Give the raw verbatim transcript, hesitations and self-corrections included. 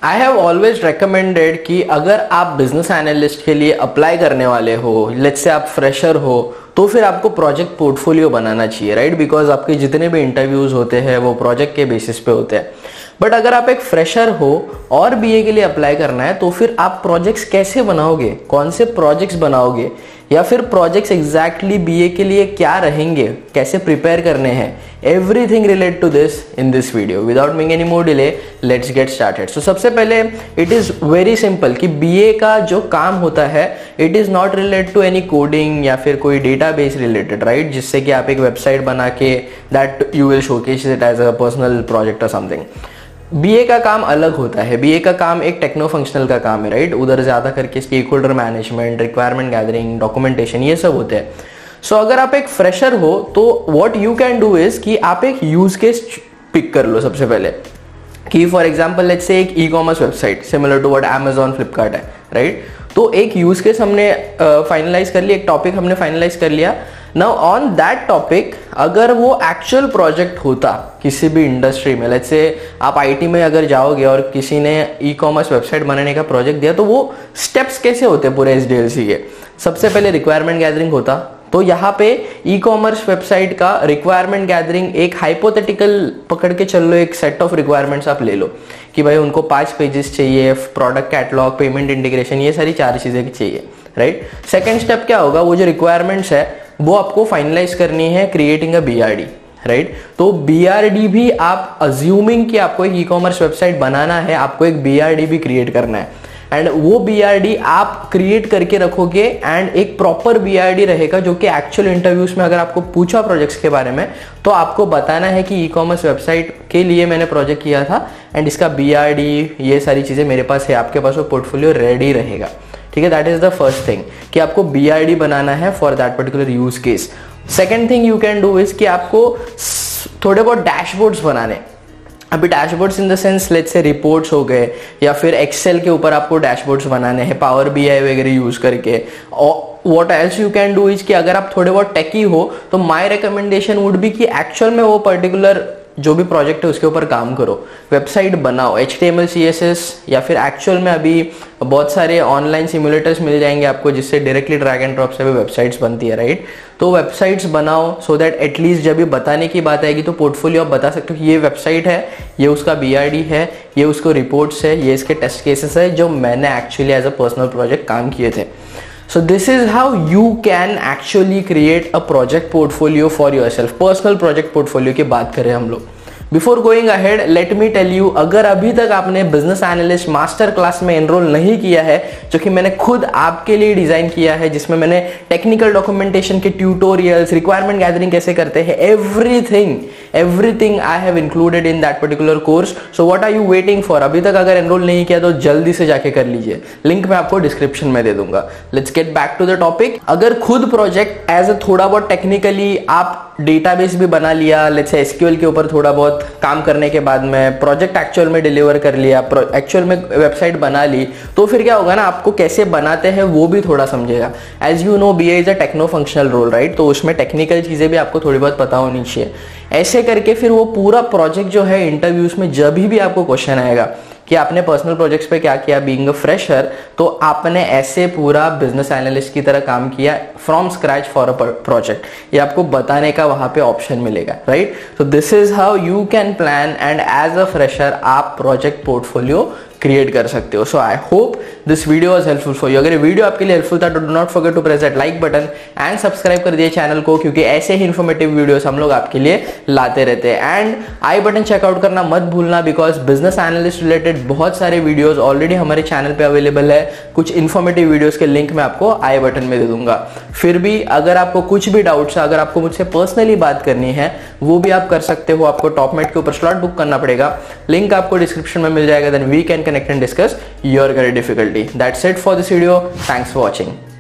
I have always recommended कि अगर आप बिजनेस एनालिस्ट के लिए अप्लाई करने वाले हो, लेट्स से आप फ्रेशर हो, तो फिर आपको प्रोजेक्ट पोर्टफोलियो बनाना चाहिए, राइट? बिकॉज आपके जितने भी इंटरव्यूज होते हैं वो प्रोजेक्ट के बेसिस पे होते हैं। बट अगर आप एक फ्रेशर हो और बीए के लिए अप्लाई करना है, तो फिर आप प्रोजेक्ट्स कैसे बनाओगे, कौन से प्रोजेक्ट्स बनाओगे, या फिर प्रोजेक्ट्स एग्जैक्टली बीए के लिए क्या रहेंगे, कैसे प्रिपेयर करने हैं, everything relate to this in this video. Without making any more delay, let's get started. So सबसे पहले इट इज वेरी सिंपल कि बीए का जो काम होता है it is not related to any coding या फिर कोई डेटाबेस रिलेटेड, राइट? जिससे कि आप एक वेबसाइट बना के that you will showcase it as a personal project और समथिंग। बीए का काम अलग होता है। बीए का काम एक टेक्नो फंक्शनल का काम है, राइट? उधर ज्यादा करके stakeholder management, requirement gathering, documentation, ये सब होते हैं। सो so, अगर आप एक फ्रेशर हो तो what you can do is कि आप एक यूज केस पिक कर लो सबसे पहले, कि फॉर एग्जाम्पल लेट्स से एक e commerce website similar to what Amazon, Flipkart है, राइट? तो एक यूज केस हमने फाइनलाइज uh, कर लिया, एक टॉपिक हमने फाइनलाइज कर लिया। नाउ ऑन दैट टॉपिक अगर वो एक्चुअल प्रोजेक्ट होता किसी भी इंडस्ट्री में, लेट्स से आप आईटी में अगर जाओगे और किसी ने ई कॉमर्स वेबसाइट बनाने का प्रोजेक्ट दिया, तो वो स्टेप्स कैसे होते पूरे एसडीएलसी के? सबसे पहले रिक्वायरमेंट गैदरिंग होता। तो यहाँ पे ई कॉमर्स वेबसाइट का रिक्वायरमेंट गैदरिंग एक हाइपोथेटिकल पकड़ के चल लो, एक सेट ऑफ रिक्वायरमेंट्स आप ले लो कि भाई उनको पांच पेजेस चाहिए, प्रोडक्ट कैटलॉग, पेमेंट इंटीग्रेशन, ये सारी चार चीजें चाहिए, राइट? सेकेंड स्टेप क्या होगा? वो जो रिक्वायरमेंट्स है वो आपको फाइनलाइज करनी है, क्रिएटिंग अ बीआरडी, राइट? तो बीआरडी भी आप अज्यूमिंग कि आपको एक ई कॉमर्स वेबसाइट बनाना है, आपको एक बीआरडी भी क्रिएट करना है, एंड वो बीआरडी आप क्रिएट करके रखोगे एंड एक प्रॉपर बीआरडी रहेगा जो कि एक्चुअल इंटरव्यूज में अगर आपको पूछा प्रोजेक्ट्स के बारे में तो आपको बताना है कि ई कॉमर्स वेबसाइट के लिए मैंने प्रोजेक्ट किया था एंड इसका बीआरडी, ये सारी चीजें मेरे पास है, आपके पास वो पोर्टफोलियो रेडी रहेगा, ठीक है? That is the first thing कि आपको बीआरडी बनाना है for that particular use case. Second thing you can do is कि आपको थोड़े बहुत डैशबोर्ड्स बनाने। अभी dashboards in the sense let's say reports हो गए, या फिर एक्सेल के ऊपर आपको डैशबोर्ड्स बनाने हैं, पावर बीआई वगैरह यूज करके। और what else you can do is कि अगर आप थोड़े बहुत टेकी हो तो माय रिकमेंडेशन वुड बी कि एक्चुअल में वो पर्टिकुलर जो भी प्रोजेक्ट है उसके ऊपर काम करो, वेबसाइट बनाओ, H T M L C S S, या फिर एक्चुअल में अभी बहुत सारे ऑनलाइन सिमुलेटर्स मिल जाएंगे आपको जिससे डायरेक्टली ड्रैग एंड ड्रॉप से भी वेबसाइट्स बनती है, राइट? तो वेबसाइट्स बनाओ सो दैट एटलीस्ट जब भी बताने की बात आएगी तो पोर्टफोलियो आप बता सकते हो कि ये वेबसाइट है, ये उसका बीआरडी है, ये उसको रिपोर्ट्स है, ये इसके टेस्ट केसेस है जो मैंने actually as a personal project काम किए थे। So this is how you can actually create a project portfolio for yourself. Personal project portfolio की बात करें हम लोग। Before going ahead let me tell you, अगर अभी तक आपने बिजनेस एनालिस्ट मास्टर क्लास में एनरोल नहीं किया है, जो कि मैंने खुद आपके लिए डिजाइन किया है, जिसमें मैंने टेक्निकल डॉक्यूमेंटेशन के ट्यूटोरियल्स, रिक्वायरमेंट गैदरिंग कैसे करते हैं, everything everything I have included in that particular course. So what are you waiting for? अभी तक अगर एनरोल नहीं किया तो जल्दी से जाके कर लीजिए, लिंक मैं आपको डिस्क्रिप्शन में दे दूंगा। Let's get back to the topic. अगर खुद प्रोजेक्ट एज अ थोड़ा बहुत टेक्निकली आप डेटाबेस भी बना लिया, लेट्स से एसक्यूएल के ऊपर थोड़ा बहुत काम करने के बाद में प्रोजेक्ट एक्चुअल में डिलीवर कर लिया, एक्चुअल में वेबसाइट बना ली, तो फिर क्या होगा ना, आपको कैसे बनाते हैं वो भी थोड़ा समझेगा। As you know BA is a techno functional role, right? तो उसमें टेक्निकल चीजें भी आपको थोड़ी बहुत पता होनी चाहिए। ऐसे करके फिर वो पूरा प्रोजेक्ट जो है इंटरव्यूज में जब भी आपको क्वेश्चन आएगा कि आपने पर्सनल प्रोजेक्ट्स पे क्या किया बीइंग अ फ्रेशर, तो आपने ऐसे पूरा बिजनेस एनालिस्ट की तरह काम किया from scratch for a project, ये आपको बताने का वहां पे ऑप्शन मिलेगा, right? So this is how you can plan and as a fresher आप प्रोजेक्ट पोर्टफोलियो क्रिएट कर सकते हो। So I hope this video was helpful for you. अगर ये वीडियो आपके लिए हेल्पफुल था तो do not forget to press that like button and subscribe कर दिए चैनल को, क्योंकि ऐसे ही इन्फॉर्मेटिव वीडियोस हम लोग आपके लिए लाते रहते हैं। एंड आई बटन चेकआउट करना मत भूलना, बिकॉज बिजनेस एनालिस्ट रिलेटेड बहुत सारे वीडियोस ऑलरेडी हमारे चैनल पे अवेलेबल है। कुछ इन्फॉर्मेटिव वीडियोस के लिंक मैं आपको आई बटन में दे दूंगा। फिर भी अगर आपको कुछ भी डाउट्स है, अगर आपको मुझसे पर्सनली बात करनी है, वो भी आप कर सकते हो। आपको टॉपमेट के ऊपर स्लॉट बुक करना पड़ेगा, लिंक आपको डिस्क्रिप्शन में मिल जाएगा। Then we can connect and discuss your current difficulty. That's it for this video. Thanks for watching.